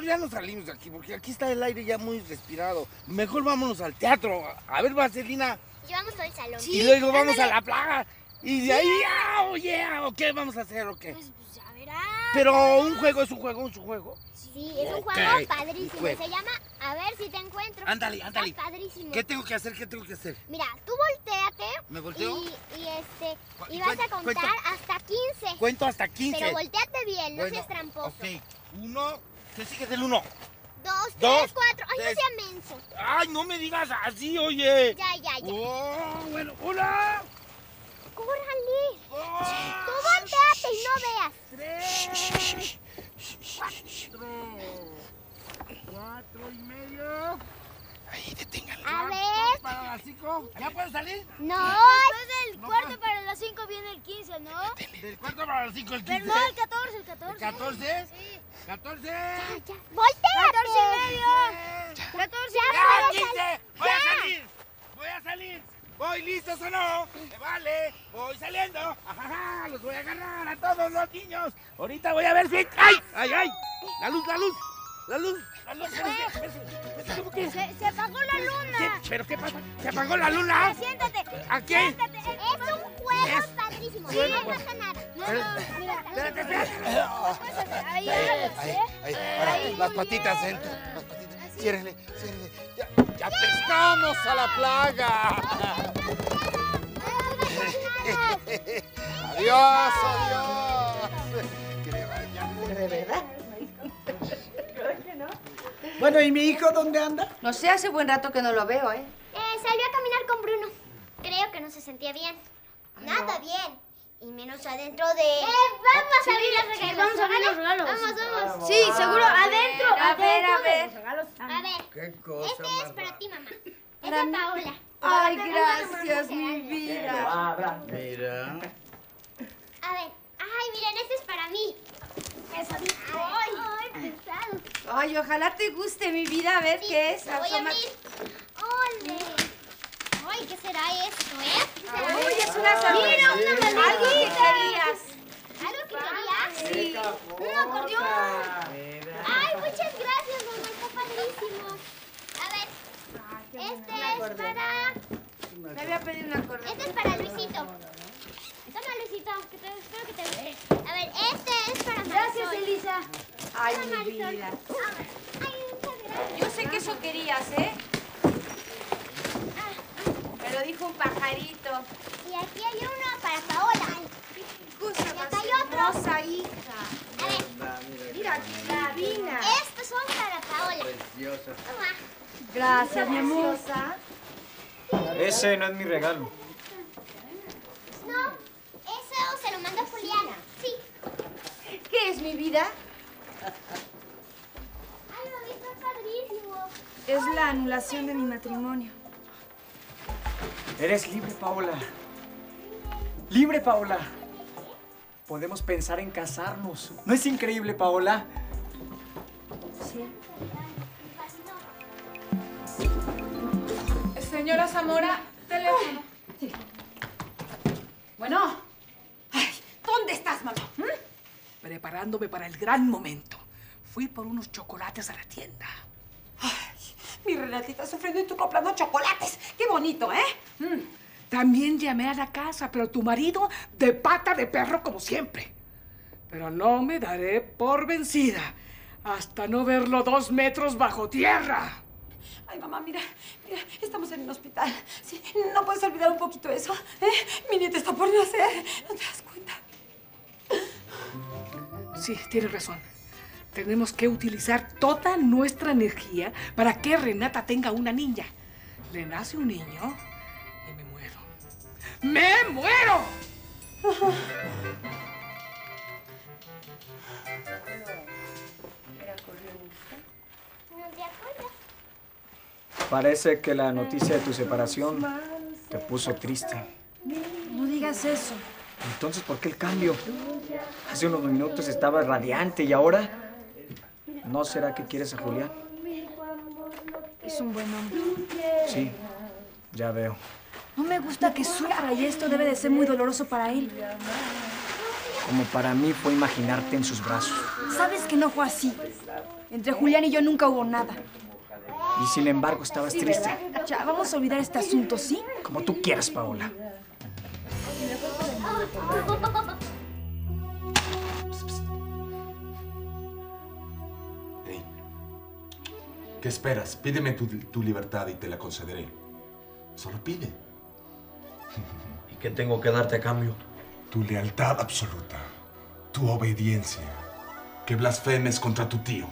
ya no salimos de aquí, porque aquí está el aire ya muy respirado. Mejor vámonos al teatro. A ver, Vaselina. Llevamos todo el salón. Sí, y luego vamos a la plaga. Y de ahí, ¿o qué vamos a hacer o qué? Pues ya verás. Pero un juego es un juego. Sí, es un juego padrísimo. Se llama A ver si te encuentro. Ándale. Está padrísimo. ¿Qué tengo que hacer? Mira, tú volteate. ¿Me volteo? Y vas a contar hasta 15. Cuento hasta 15. Pero volteate bien, no seas tramposo. Ok, 1, ¿qué sigue del 1? 2, 3, 4. Ay, tres. no sea menso. Ay, no me digas así, oye. Ya. Oh, bueno, hola. ¡Córrale! Oh, Tú volteate y no veas. 3, 4 y medio. Ahí, deténgale. A ver. Para las 5. ¿Ya puedo salir? No. Después del cuarto para las 5 viene el 15, ¿no? Del cuarto para las 5, el 15. Pero no, el 14, el 14. ¿El 14? Sí. 14. Ya. ¡Volteate! 14 y medio. 14 y medio. ¡Ya, 15! ¡Voy a salir! ¿Voy listos o no? Vale, voy saliendo. Ajaja, los voy a agarrar a todos los niños. Ahorita voy a ver si... ¡Ay! La luz. ¿Cómo que? Se apagó la luna. ¿Pero qué pasa? ¿Se apagó la luna? Siéntate. ¿Aquí? Siéntate. Es un juego padrísimo. Sí. No pasa nada. No, mira. Espérate. Ahí, Las muy patitas bien. dentro. Las patitas. Ciérrele. ¡Ya pescamos a la plaga! ¡Adiós! Que le vaya. ¿De verdad? Bueno, ¿y mi hijo dónde anda? No sé, hace buen rato que no lo veo, ¿eh? Salió a caminar con Bruno. Creo que no se sentía bien. Nada bien. Y menos adentro de... vamos a abrir los regalos. Vamos a abrir los regalos. Vamos. Sí, seguro, adentro. A ver. A ver. Qué cosa Este es más para ti, mamá. Es Para de mí. Paola. Ay, gracias, mi vida. Mira. A ver. Ay, miren, este es para mí. Eso. Ay, pesado. Ay, ojalá te guste, mi vida. A ver Sí, qué es. lo voy a Asómate. abrir. ¡Ole! Ay, ¿qué será esto, ¿Qué será? Uy, es una sorpresa. Mira, una Algo que querías. ¿Algo que querías? Sí. Un acordeón. Ay, muchas gracias, mamá. Está padrísimo. A ver. Este es para... Me había pedido una corona. Este es para Luisito. Toma, Luisito, espero que te guste. A ver, este es para Marisol. Gracias, Elisa. Ay, Toma, mi Marisol. vida. Ay, muchas gracias. Yo sé que eso querías, ¿eh? Me lo dijo un pajarito. Y aquí hay uno para Paola. Cosa Y más acá hay otro. hermosa, hija. A ver, Mira, qué divina. estos son para Paola. Preciosa. Toma. Gracias, mi amor. Ese no es mi regalo. No, eso se lo mandó Juliana. Sí. ¿Qué es, mi vida? Ay, mami, está padrísimo. Es la anulación de mi matrimonio. Eres libre, Paola. Libre, Paola. Podemos pensar en casarnos. ¿No es increíble, Paola? Sí. Señora Zamora, teléfono. Sí. Bueno. Ay, ¿dónde estás, mamá? Preparándome para el gran momento. Fui por unos chocolates a la tienda. Ay, mi Renatita sufriendo y tú comprando chocolates. Qué bonito, ¿eh? También llamé a la casa, pero tu marido de pata de perro como siempre. Pero no me daré por vencida hasta no verlo 2 metros bajo tierra. Ay, mamá, mira, estamos en un hospital. Sí, no puedes olvidar un poquito eso, ¿eh? Mi nieta está por nacer. ¿No te das cuenta? Sí, tienes razón. Tenemos que utilizar toda nuestra energía para que Renata tenga una niña. Le nace un niño y me muero. ¡Me muero! ¿No te acuerdas? Parece que la noticia de tu separación te puso triste. No digas eso. Entonces, ¿por qué el cambio? Hace unos minutos estaba radiante y ahora... ¿No será que quieres a Julián? Es un buen hombre. Sí, ya veo. No me gusta que sufra y esto debe de ser muy doloroso para él. No, como para mí fue imaginarte en sus brazos. Sabes que no fue así. Entre Julián y yo nunca hubo nada. Y sin embargo estabas triste. Ya, vamos a olvidar este asunto, ¿sí? Como tú quieras, Paola. Hey, ¿qué esperas? Pídeme tu libertad y te la concederé. Solo pide. ¿Y qué tengo que darte a cambio? Tu lealtad absoluta, tu obediencia, que blasfemes contra tu tío.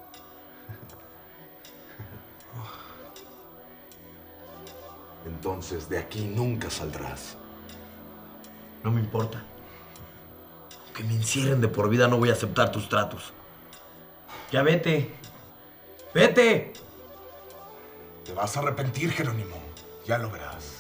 Entonces de aquí nunca saldrás. No me importa. Aunque me encierren de por vida, no voy a aceptar tus tratos. Ya vete. ¡Vete! Te vas a arrepentir, Jerónimo. Ya lo verás.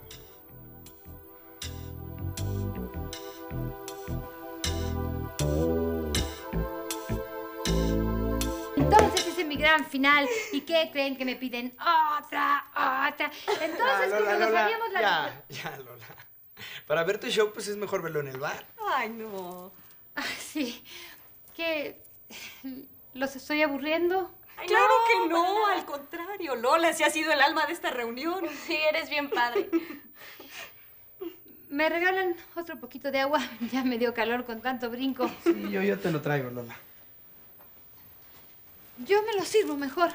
Entonces ese es mi gran final. ¿Y qué creen que me piden? Otra. Entonces, como nos habíamos la... Ya, Lola. Para ver tu show, pues es mejor verlo en el bar. Ay, no. Sí. ¿Qué? ¿Los estoy aburriendo? Ay, claro que no, al contrario. Lola, si ha sido el alma de esta reunión. Sí, eres bien padre. ¿Me regalan otro poquito de agua? Ya me dio calor con tanto brinco. Sí, yo te lo traigo, Lola. Yo me lo sirvo mejor.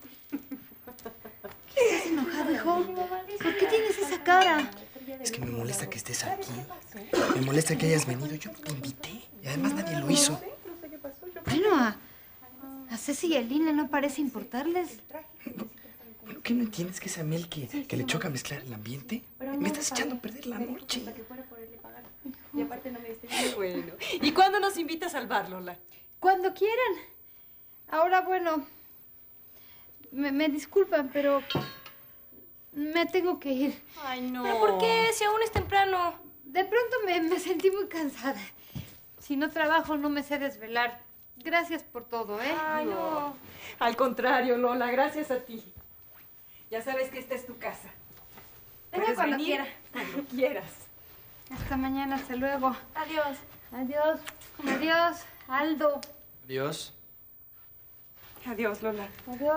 ¿Qué estás enojado, hijo? ¿Por qué tienes esa cara? Es que me molesta que estés aquí. Me molesta que hayas venido. Yo no te invité. Y además nadie lo hizo. Bueno, a Ceci y a Lina no parece importarles. Bueno, ¿qué no entiendes que es a Mel que le choca mezclar el ambiente? Me estás echando a perder la noche. Y aparte no me diste muy bueno. ¿Y cuándo nos invitas al bar, Lola? Cuando quieran. Ahora, bueno, me disculpan, pero me tengo que ir. Ay, no. ¿Pero por qué? Si aún es temprano. De pronto me sentí muy cansada. Si no trabajo, no me sé desvelar. Gracias por todo, ¿eh? Ay, no. Al contrario, Lola, gracias a ti. Ya sabes que esta es tu casa. Venga cuando quiera. Cuando quieras. Hasta mañana, hasta luego. Adiós. Adiós. Adiós, Aldo. Adiós. Adiós, Lola. Adiós.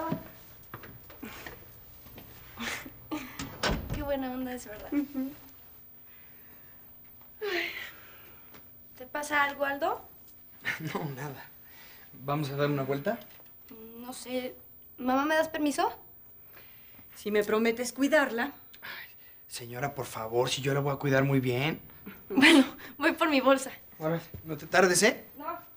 Qué buena onda es, ¿verdad? ¿Te pasa algo, Aldo? No, nada. ¿Vamos a dar una vuelta? No sé. ¿Mamá, me das permiso? Si me prometes cuidarla. Ay, señora, por favor, si yo la voy a cuidar muy bien. Bueno, voy por mi bolsa. Ahora, no te tardes, ¿eh? No.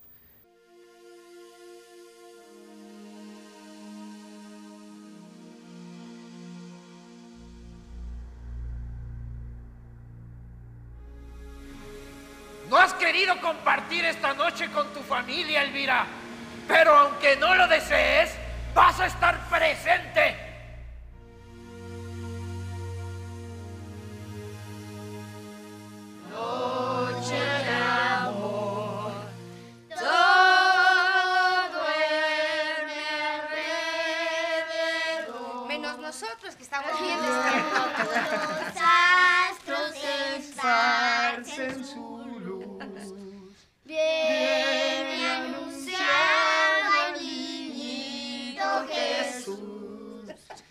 No has querido compartir esta noche con tu familia, Elvira. Pero aunque no lo desees, vas a estar presente. Noche de amor, todo duerme alrededor. Menos nosotros, que estamos bien despiertos. Los astros esparcen su viene anunciando al niñito Jesús.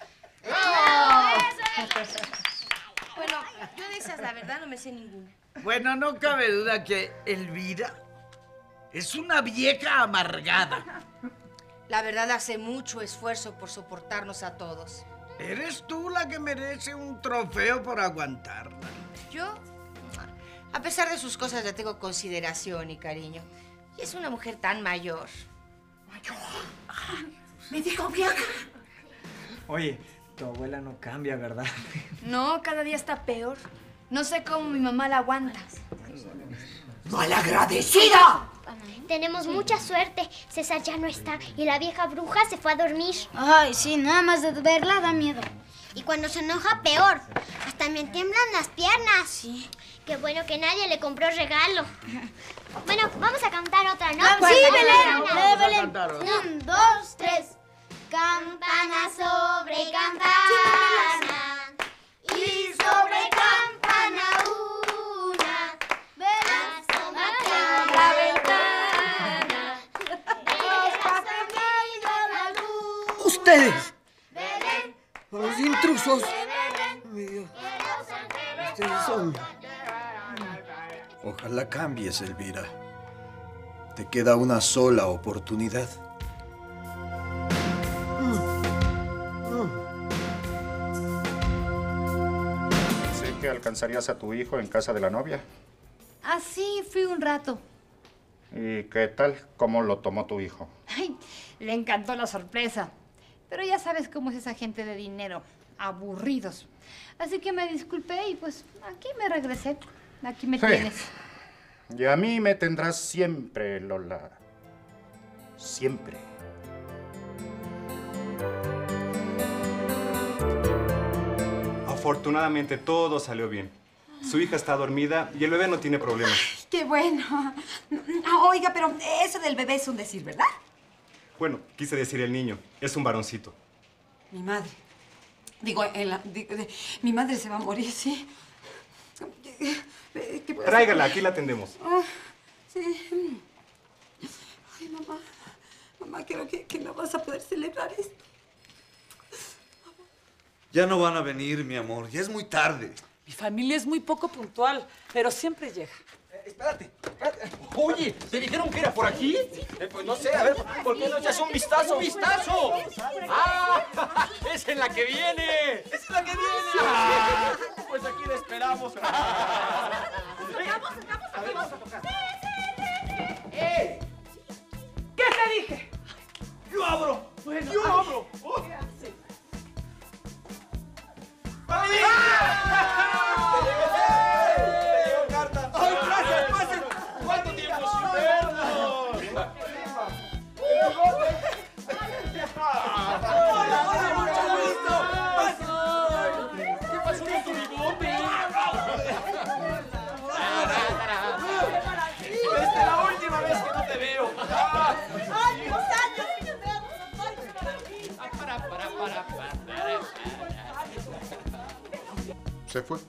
Bueno, yo de esas, la verdad, no me sé ninguna. Bueno, no cabe duda que Elvira es una vieja amargada. La verdad, hace mucho esfuerzo por soportarnos a todos. Eres tú la que merece un trofeo por aguantarla. Yo, a pesar de sus cosas, le tengo consideración y cariño. Y es una mujer tan mayor. Me dijo vieja. Oye, tu abuela no cambia, ¿verdad? No, cada día está peor. No sé cómo mi mamá la aguanta. ¡Malagradecida! Tenemos mucha suerte. César ya no está y la vieja bruja se fue a dormir. Ay, sí, nada más de verla da miedo. Y cuando se enoja, peor. Hasta me tiemblan las piernas. Sí. Qué bueno que nadie le compró regalo. Bueno, vamos a cantar otra, ¿no? Sí, Belén. Belén. 1, 2, 3. Campana sobre campana. Y sobre campana una. Asómate ustedes son. Ojalá cambies, Elvira. Te queda una sola oportunidad. Sé que alcanzarías a tu hijo en casa de la novia. Ah, sí, fui un rato. ¿Y qué tal? ¿Cómo lo tomó tu hijo? Ay, le encantó la sorpresa. Pero ya sabes cómo es esa gente de dinero. Aburridos. Así que me disculpé y pues aquí me regresé. Aquí me tienes. Y a mí me tendrás siempre, Lola. Siempre. Afortunadamente todo salió bien. Su hija está dormida y el bebé no tiene problemas. ¡Qué bueno! Oiga, pero eso del bebé es un decir, ¿verdad? Bueno, quise decir el niño. Es un varoncito. Mi madre. Mi madre se va a morir, ¿sí? ¿Qué puedo Tráigala, hacer? aquí la atendemos. Sí. Ay, mamá. Mamá, creo que no vas a poder celebrar esto. Ya no van a venir, mi amor. Ya es muy tarde. Mi familia es muy poco puntual, pero siempre llega. Espérate. Oye, ¿te dijeron que era por aquí? Pues no sé, a ver, ¿por qué no echas un vistazo? ¡Un vistazo! ¡Ah! ¡Es en la que viene! ¡Es en la que viene! Ah, pues aquí la esperamos. ¡Vamos a tocar! ¡Eh! ¿Qué te dije? ¡Yo abro! Bueno, ¡Yo abro! ¿Qué haces? ¡Ay! carta! ¡Ay, gracias! ¡Pasen! ¿Cuánto tiempo sin vernos? ¡Hola, hola! ¡Mucho gusto! ¿Qué pasó con tu bigote? Esta es la última vez que no te veo. ¡Ay, los años! ¿Se fue?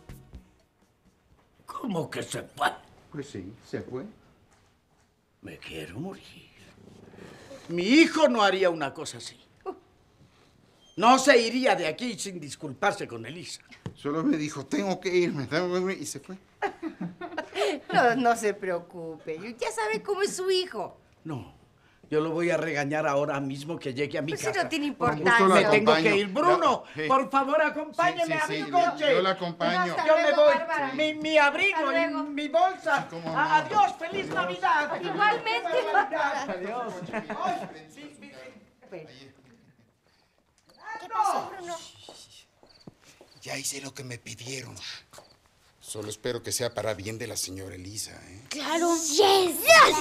¿Cómo que se fue? Pues sí, se fue. Me quiero morir. Mi hijo no haría una cosa así. No se iría de aquí sin disculparse con Elisa. Solo me dijo, tengo que irme, y se fue. No se preocupe. Ya sabe cómo es su hijo. No, yo lo voy a regañar ahora mismo que llegue a mi Pues casa. sí, no tiene Con importancia. gusto la Me tengo acompaño. que ir. Bruno, Ya, por favor, acompáñeme a mi coche. yo la acompaño. Yo me voy. Bárbara. Mi abrigo Hasta y luego. mi bolsa. cómo no. Adiós, feliz Navidad. Igualmente. Feliz Navidad. Adiós. ¿Qué pasó, Bruno? Ya hice lo que me pidieron. Solo espero que sea para bien de la señora Elisa, ¿eh? ¡Claro! ¡Yes!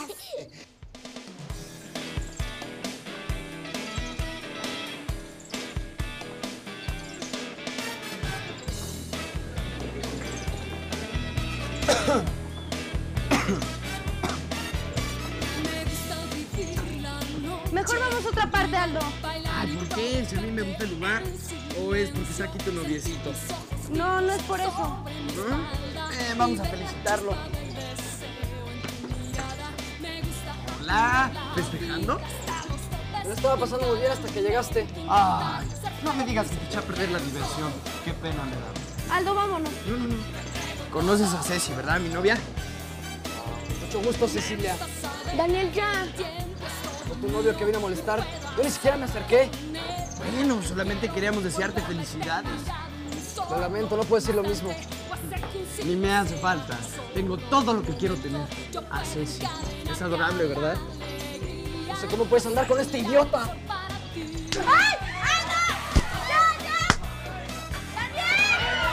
Mejor vamos a otra parte, Aldo. Ay, ¿por qué? Si a mí me gusta el lugar. ¿O es porque está aquí tu noviecito? No, no es por eso. Vamos a felicitarlo. Hola. ¿Festejando? Me estaba pasando muy bien hasta que llegaste. Ay, no me digas que te eché a perder la diversión. Qué pena me da. Aldo, vámonos. No. Conoces a Ceci, ¿verdad? Mi novia. Mucho gusto, Cecilia. Daniel, ya. Con tu novio que vino a molestar. Yo ni siquiera me acerqué. Bueno, solamente queríamos desearte felicidades. Lo lamento, no puedo decir lo mismo. Ni me hace falta. Tengo todo lo que quiero tener. A Ceci. Es adorable, ¿verdad? No sé cómo puedes andar con este idiota. ¡Ay! ¡Aldo! ¡Ya, ya! ¡Daniel!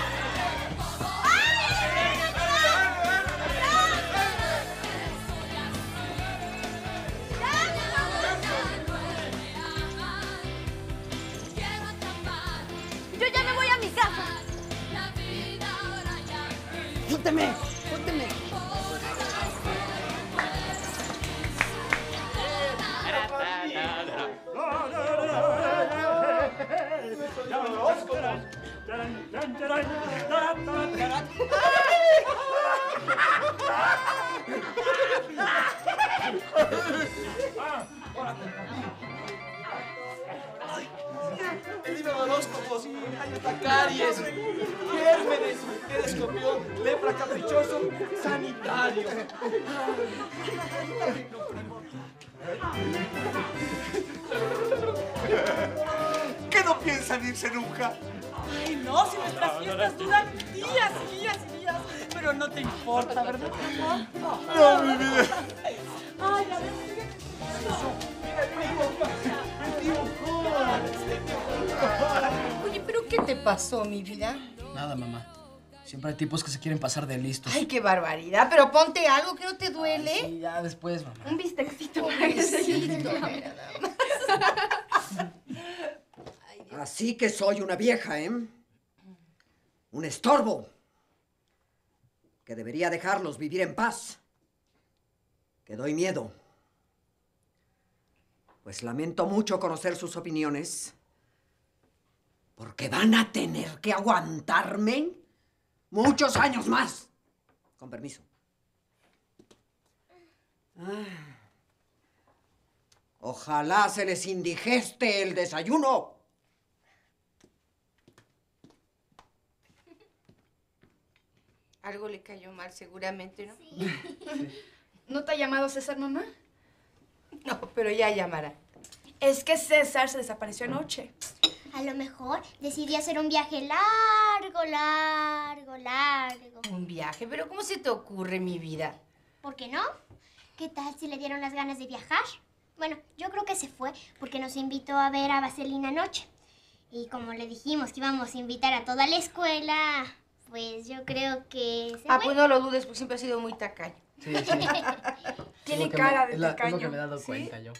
Yo ya me voy a mi casa. ¡Suélteme! ¡Suélteme! El libro de horóscopos, hay caries, gérmenes, ¿quieres comer? sanitario, lepra caprichoso, sanitario. ¿Qué no piensan irse nunca? Ay, no, si nuestras fiestas duran días y días y días. Pero no te importa, ¿verdad, amor? No, mi vida. Ay, a ver, Oye, ¿pero qué te pasó, mi vida? Nada, mamá. Siempre hay tipos que se quieren pasar de listos. Ay, qué barbaridad. Pero ponte algo que no te duele. Ay, sí, ya después, mamá. Un bistecito para Ay, que se sí, siente. mira, nada más. Así que soy una vieja, ¿eh? Un estorbo. Que debería dejarlos vivir en paz. Que doy miedo. Pues lamento mucho conocer sus opiniones. Porque van a tener que aguantarme muchos años más. Con permiso. Ojalá se les indigeste el desayuno. Algo le cayó mal, seguramente, ¿no? Sí. ¿No te ha llamado César, mamá? No, pero ya llamará. Es que César se desapareció anoche. A lo mejor decidí hacer un viaje largo, largo, largo. Un viaje, pero ¿cómo se te ocurre, mi vida? ¿Por qué no? ¿Qué tal si le dieron las ganas de viajar? Bueno, yo creo que se fue porque nos invitó a ver a Vaselina anoche. Y como le dijimos que íbamos a invitar a toda la escuela, pues yo creo que se fue. Pues no lo dudes, porque siempre ha sido muy tacaño. Sí, sí. Tiene cara de Es lo tacaño. que me he dado ¿Sí? cuenta yo.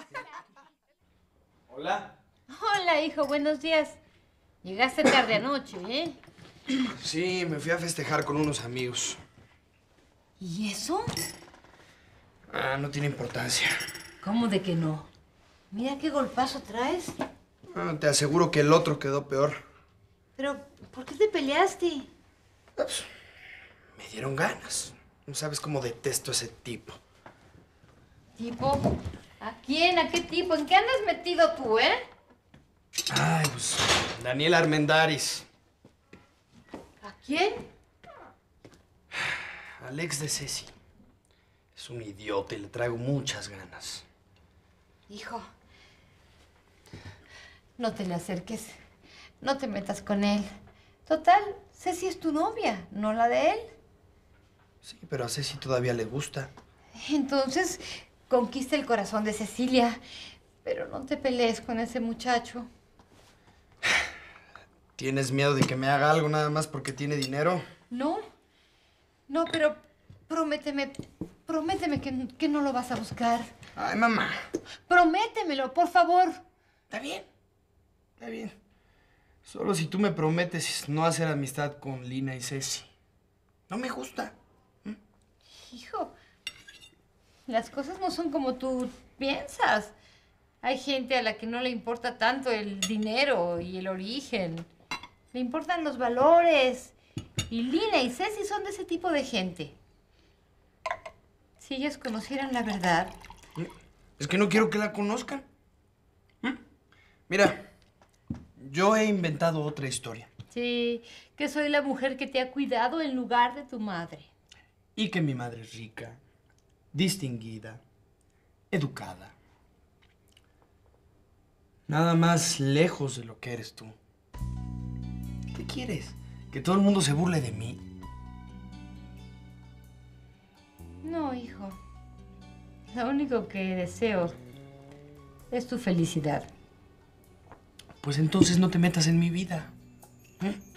Hola. Hola, hijo, buenos días. Llegaste tarde anoche, ¿eh? Sí, me fui a festejar con unos amigos. ¿Y eso? Ah, no tiene importancia. ¿Cómo de que no? Mira qué golpazo traes. Ah, te aseguro que el otro quedó peor. Pero, ¿por qué te peleaste? Me dieron ganas. No sabes cómo detesto a ese tipo. ¿Tipo? ¿A quién? ¿A qué tipo? ¿En qué andas metido tú, eh? Ay, pues, Daniel Armendáriz. ¿A quién? Al ex de Ceci. Es un idiota y le traigo muchas ganas. Hijo, no te le acerques. No te metas con él. Total, Ceci es tu novia, no la de él. Sí, pero a Ceci todavía le gusta. Entonces, conquista el corazón de Cecilia. Pero no te pelees con ese muchacho. ¿Tienes miedo de que me haga algo nada más porque tiene dinero? No. No, pero prométeme que no lo vas a buscar. Ay, mamá. Prométemelo, por favor. Está bien. Está bien. Solo si tú me prometes no hacer amistad con Lina y Ceci. No me gusta. Hijo, las cosas no son como tú piensas. Hay gente a la que no le importa tanto el dinero y el origen. Le importan los valores. Y Lina y Ceci son de ese tipo de gente. Si ellas conocieran la verdad... Es que no quiero que la conozcan. Mira, yo he inventado otra historia. Sí, que soy la mujer que te ha cuidado en lugar de tu madre. Y que mi madre es rica, distinguida, educada. Nada más lejos de lo que eres tú. ¿Qué quieres? ¿Que todo el mundo se burle de mí? No, hijo. Lo único que deseo es tu felicidad. Pues entonces no te metas en mi vida. ¿Eh?